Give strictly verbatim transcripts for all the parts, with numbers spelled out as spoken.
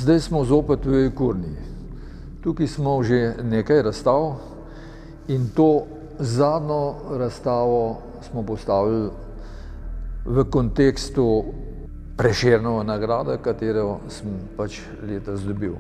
Zdaj smo zopet v Ekurni. Tukaj smo že nekaj razstav in to zadnjo razstavo smo postavili v kontekstu Prešernove nagrade, katero sem pač letos dobil.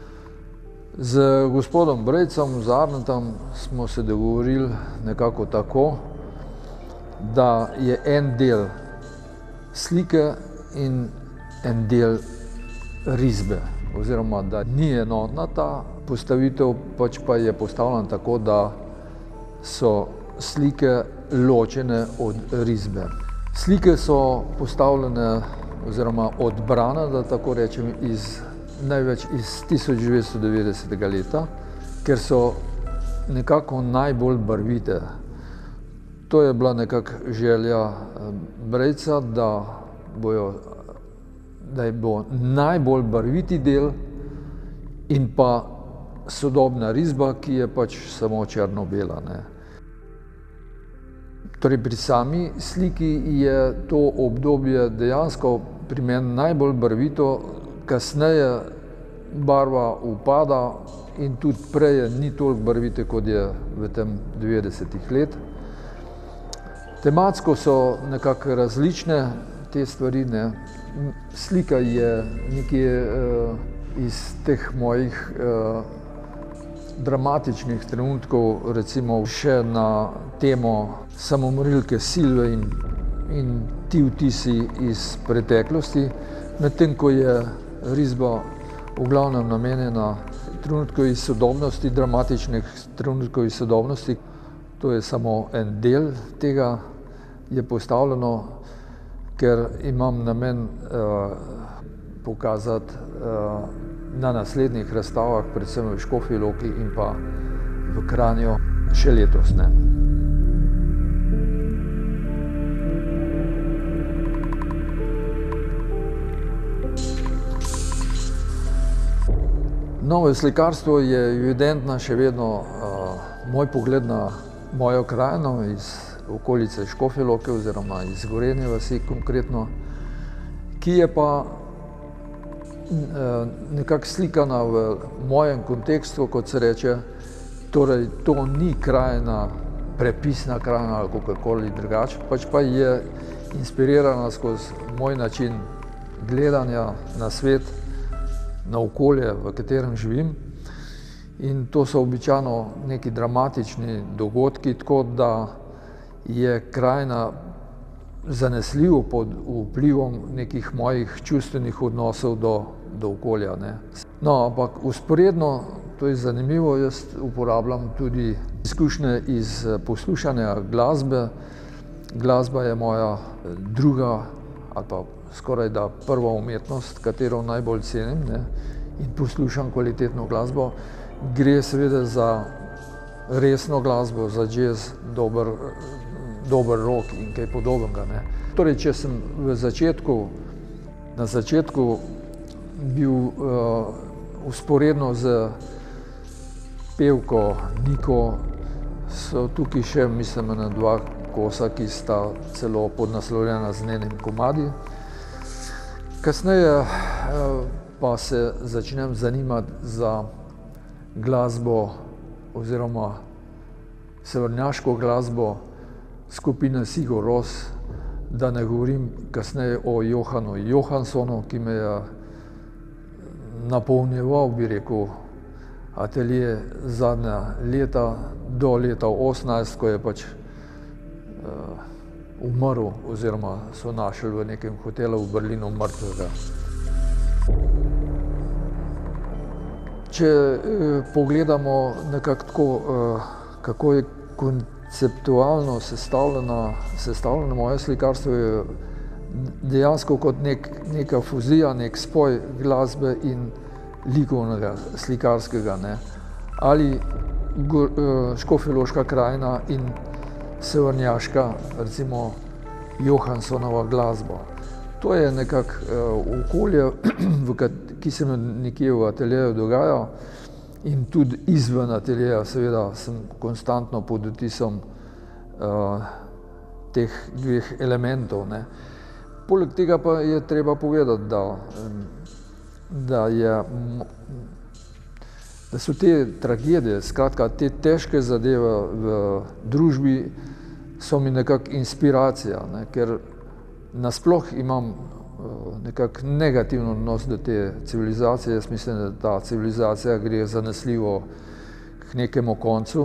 Z gospodom Brejcem, z Arnetom smo se dogovorili nekako tako, da je en del slike in en del risbe, oziroma da ni enotna ta postavitev, pač pa je postavljena tako, da so slike ločene od risbe. Slike so postavljene oziroma odbrane, da tako rečem, iz, največ iz tisoč devetsto devetdesetega leta, ker so nekako najbolj barvite. To je bila nekako želja Brejca, da bojo, da bo najbolj barviti del in pa sodobna risba, ki je pač samo črno-bela. Torej pri sami sliki je to obdobje dejansko pri meni najbolj barvito, kasneje barva upada in tudi prej ni toliko barvite, kot je v tem devetdesetih let. Tematsko so nekako različne te stvari, ne. Slika je nekje uh, iz teh mojih uh, dramatičnih trenutkov, recimo še na temo samomorilke Silve in, in ti vtisi iz preteklosti, medtem ko je risba v glavnem namenjena trenutkov iz sodobnosti, dramatičnih trenutkov iz sodobnosti. To je samo en del tega, je postavljeno, ker imam namen uh, pokazati uh, na naslednjih razstavah, predvsem v Škofji Loki in pa v Kranju še letos. Ne. Novo slikarstvo je evidentna še vedno uh, moj pogled na mojo krajino iz okolice Škofje Loke oziroma iz Gorenje vasi konkretno, ki je pa nekako slikana v mojem kontekstu, kot se reče, torej to ni krajina, prepisna krajina ali kakorkoli drugače, pač pa je inspirirana skozi moj način gledanja na svet, na okolje, v katerem živim. In to so običajno neki dramatični dogodki, tako da je krajina zanesljivo pod vplivom nekih mojih čustvenih odnosov do, do okolja. Ne. No, ampak vzporedno, to je zanimivo, jaz uporabljam tudi izkušnje iz poslušanja glasbe. Glasba je moja druga ali pa skoraj da prva umetnost, katero najbolj cenim, ne, in poslušam kvalitetno glasbo. Gre seveda za resno glasbo, za jazz, dober, dober rock in kaj podobnega. Ne. Torej, če sem v začetku, na začetku bil uh, vzporedno z pevko Niko, so tukaj še, mislim, na dva kosa, ki sta celo podnaslovljena z njenim komadi. Kasneje uh, pa se začnem zanimati za glasbo oziroma severnjaško glasbo skupine Sigur Rós, da ne govorim kasneje o Johanu Johanssonu, ki me je napolnjeval, bi rekel, atelje zadnja leta, do leta osemnajst, ko je pač uh, umrl oziroma so našli v nekem hotelu v Berlinu mrtvega. Če eh, pogledamo nekako tako, eh, kako je konceptualno sestavljeno, sestavljeno moje slikarstvo, je dejansko kot nek, neka fuzija, nek spoj glasbe in likovnega slikarskega. Ne. Ali go, eh, Škofjeloška krajina in severnjaška, recimo Johanssonova glasba. To je nekako uh, okolje, v kat, ki se mi nekje v ateljeju dogaja in tudi izven ateljeja, seveda sem konstantno pod vtisom uh, teh dveh elementov. Ne. Poleg tega pa je treba povedati, da um, da, je, da so te tragedije, skratka te težke zadeve v družbi, so mi nekako inspiracija, ne, ker nasploh imam nekako negativen odnos do te civilizacije. Jaz mislim, da ta civilizacija gre zanesljivo k nekemu koncu.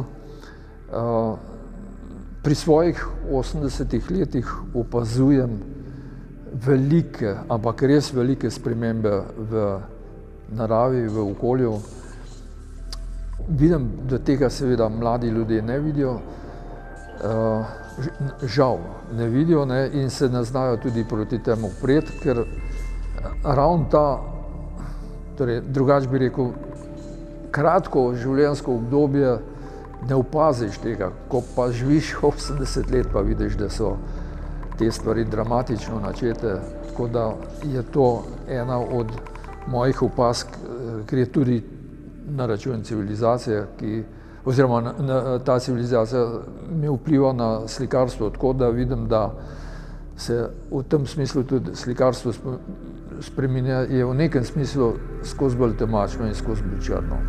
Pri svojih osemdesetih letih opazujem velike, ampak res velike spremembe v naravi, v okolju. Vidim, da tega seveda mladi ljudje ne vidijo, žal ne vidijo, ne, in se ne znajo tudi proti temu upreti, ker ravno ta, torej drugače bi rekel, kratko življenjsko obdobje ne opaziš tega, ko pa živiš osemdeset let, pa vidiš, da so te stvari dramatično načete, tako da je to ena od mojih opazk, ker je tudi na račun civilizacije, ki, oziroma na, na, ta civilizacija mi vpliva na slikarstvo, tako da vidim, da se v tem smislu tudi slikarstvo spreminja, je v nekem smislu skozi bolj temačno in skozi bolj črno.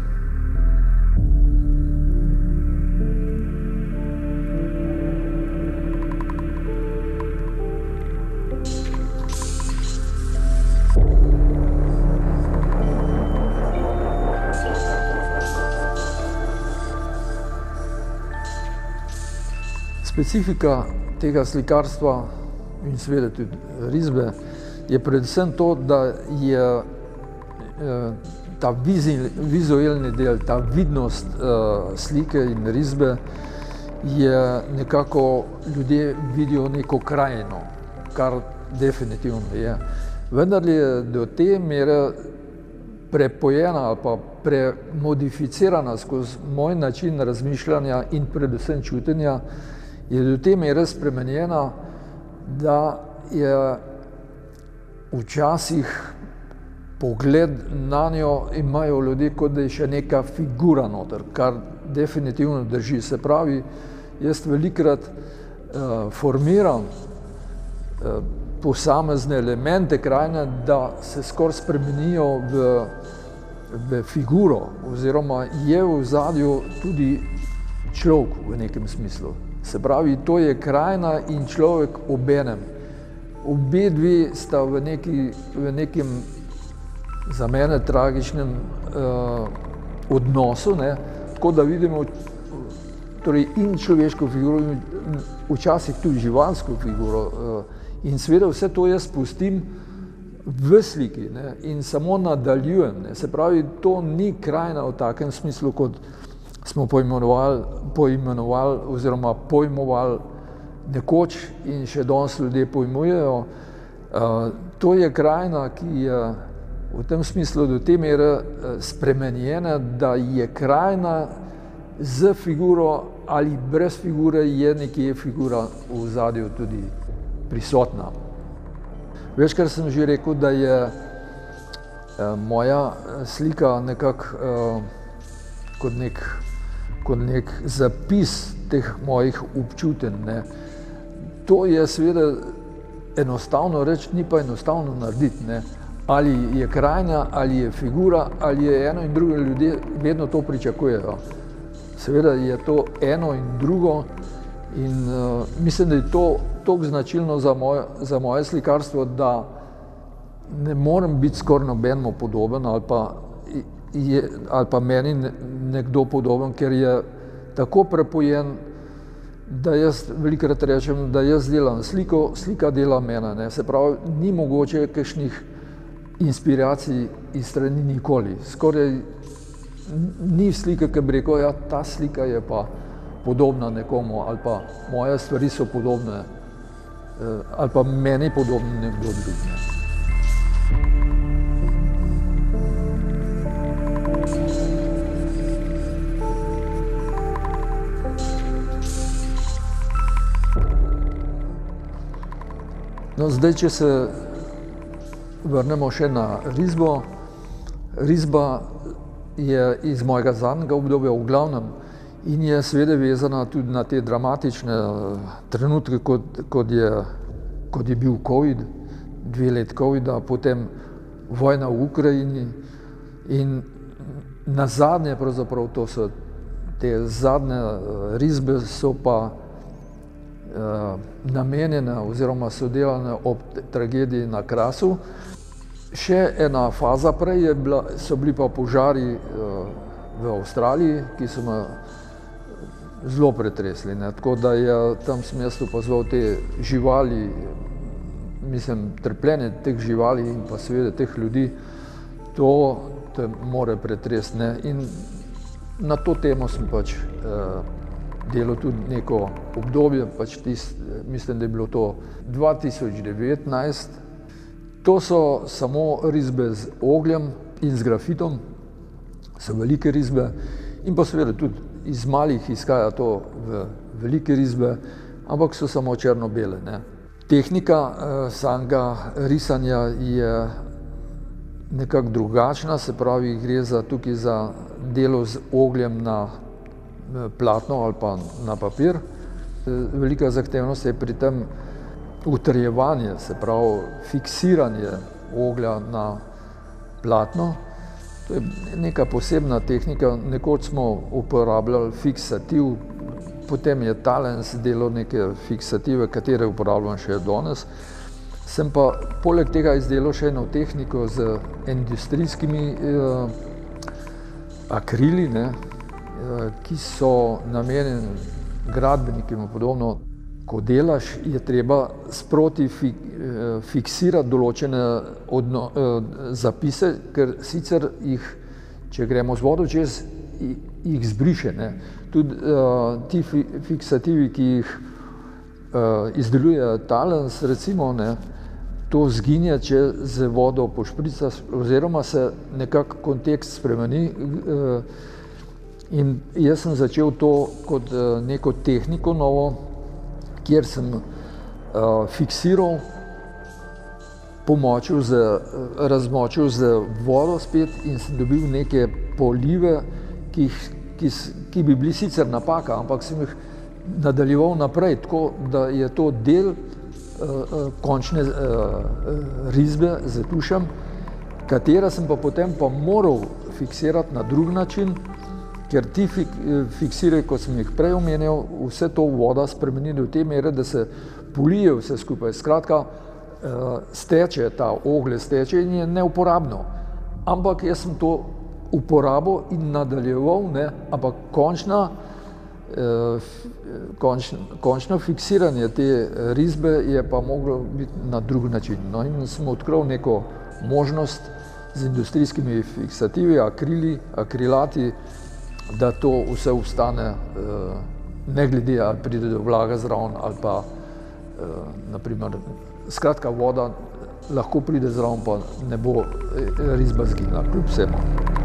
Specifika tega slikarstva in seveda tudi risbe je predvsem to, da je ta vizualni del, ta vidnost slike in risbe je nekako, ljudje vidijo neko krajino, kar definitivno je. Vendar je do te mere prepojena ali pa premodificirana skozi moj način razmišljanja in predvsem čutenja, je do te mere spremenjena, da je včasih pogled na njo imajo ljudje, kot da je še neka figura noter, kar definitivno drži. Se pravi, jaz velikokrat uh, formiram uh, posamezne elemente krajine, da se skoraj spremenijo v, v figuro, oziroma je v ozadju tudi človek v nekem smislu. Se pravi, to je krajina in človek obenem. Obe dve sta v, neki, v nekem za mene tragičnem uh, odnosu, ne? Tako da vidimo torej in človeško figuro, in včasih tudi živalsko figuro. Uh, in seveda vse to jaz pustim v sliki, ne? In samo nadaljujem. Ne? Se pravi, to ni krajina v takem smislu, kot smo poimenovali, poimenovali oziroma pojmovali nekoč in še danes ljudje pojmujejo. Uh, to je krajina, ki je v tem smislu do te mere spremenjena, da je krajina z figuro ali brez figure je nekje figura v ozadju tudi prisotna. Večkrat sem že rekel, da je uh, moja slika nekako uh, kot nek kot nek zapis teh mojih občutenj. Ne. To je seveda enostavno reči, ni pa enostavno narediti. Ne. Ali je krajina, ali je figura, ali je eno in drugo, ljudje vedno to pričakujejo. Seveda je to eno in drugo in uh, mislim, da je to toliko značilno za moje, za moje slikarstvo, da ne morem biti skoraj nobenemu podoben ali pa Je, ali pa meni nekdo podoben, ker je tako prepojen, da jaz velikokrat rečem, da jaz delam sliko, slika dela mene. Ne. Se pravi, ni mogoče kakšnih inspiracij iz strani nikoli. Skoraj ni slike, ki bi rekel, ja, ta slika je pa podobna nekomu, ali pa moje stvari so podobne, ali pa meni podobno nekdo drug. Ne. No, zdaj, če se vrnemo še na risbo. Risba je iz mojega zadnjega obdobja v glavnem in je seveda vezana tudi na te dramatične trenutke, kot, kot, je, kot je bil COVID, dve let covida, potem vojna v Ukrajini in na zadnje, pravzaprav to so te zadnje risbe, so pa namenjene oziroma so delane ob tragediji na Krasu. Še ena faza prej je bila, so bili pa požari v Avstraliji, ki so me zelo pretresli, ne. Tako da je tam sem jaz opazoval te živali, mislim, trpljenje teh živali in pa seveda teh ljudi, to te more pretresti, ne. In na to temo sem pač eh, delal tudi neko obdobje, pač tist, mislim, da je bilo to dva tisoč devetnajst. To so samo risbe z ogljem in z grafitom, so velike risbe in pa seveda tudi iz malih izhaja to v velike risbe, ampak so samo črno-bele, ne. Tehnika eh, samega risanja je nekako drugačna, se pravi, gre za tukaj za delo z ogljem na platno ali pa na papir. Velika zahtevnost je pri tem utrjevanje, se pravi fiksiranje oglja na platno. To je neka posebna tehnika, nekoč smo uporabljali fiksativ, potem je Talens delal neke fiksative, katere uporabljam še danes. Sem pa poleg tega izdelal še eno tehniko z industrijskimi eh, akrili, ne, eh, ki so namenjeni gradbenikom in podobno. Ko delaš, je treba sproti fi, eh, fiksirati določene odno, eh, zapise, ker sicer jih, če gremo z vodo čez, jih zbriše, ne. Tudi eh, ti fi, fiksativi, ki jih eh, izdeluje Talens, recimo, ne, to zginje, če z vodo pošpricaš, oziroma se nekako kontekst spremeni. In jaz sem začel to kot neko tehniko novo, kjer sem fiksiral, pomočil z, razmočil z vodo spet in sem dobil neke polive, ki, ki, ki bi bili sicer napaka, ampak sem jih nadaljeval naprej, tako da je to del končne risbe z tušem, katera sem pa potem pa moral fiksirati na drug način, ker ti fiksiraj, kot sem jih prej omenjal, vse to voda spremeni do te mere, da se polije vse skupaj. Skratka, steče, ta oglje steče in je neuporabno. Ampak jaz sem to uporabil in nadaljeval, ne, ampak končna Končno, končno fiksiranje te risbe je pa moglo biti na drug način. No, in sem odkril neko možnost z industrijskimi fiksativi, akrili, akrilati, da to vse ostane, ne glede ali pride do vlaga zraven ali pa, naprimer, skratka, voda lahko pride zraven, pa ne bo risba zginila, kljub vsemu.